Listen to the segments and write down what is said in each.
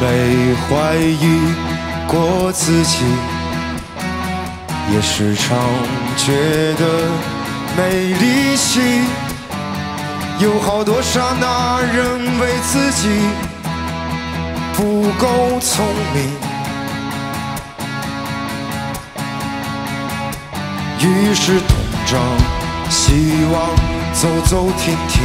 没怀疑过自己，也时常觉得没力气。有好多刹那认为自己不够聪明，于是东张西望，走走停停，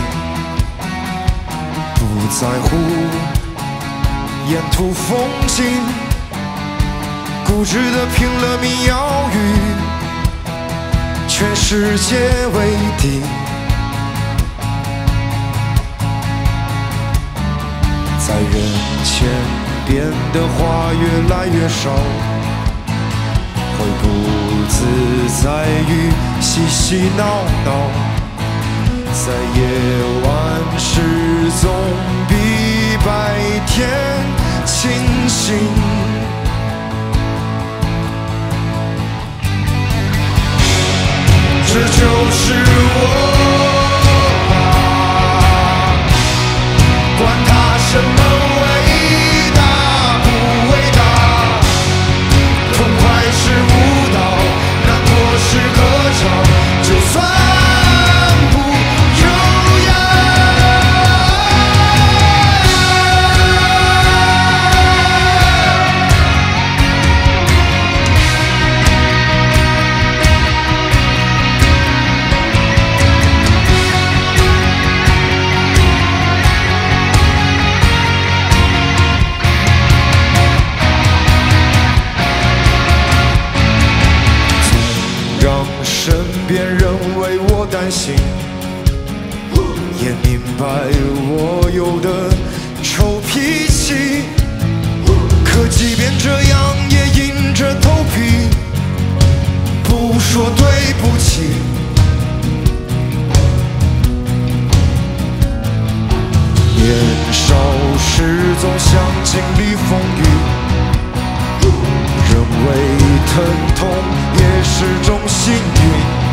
不在乎沿途风景，固执地拼了命要与全世界为敌。在人前变的话越来越少，会不自在于嬉嬉闹闹，在夜晚时总比白天清醒。这就是我吧，管他什么伟大不伟大，痛快是舞蹈，难过是歌唱，就算不优雅。身边人为我担心，也明白我有的臭脾气，可即便这样也硬着头皮不说对不起。年少时总想经历风雨，认为疼痛也是种幸运。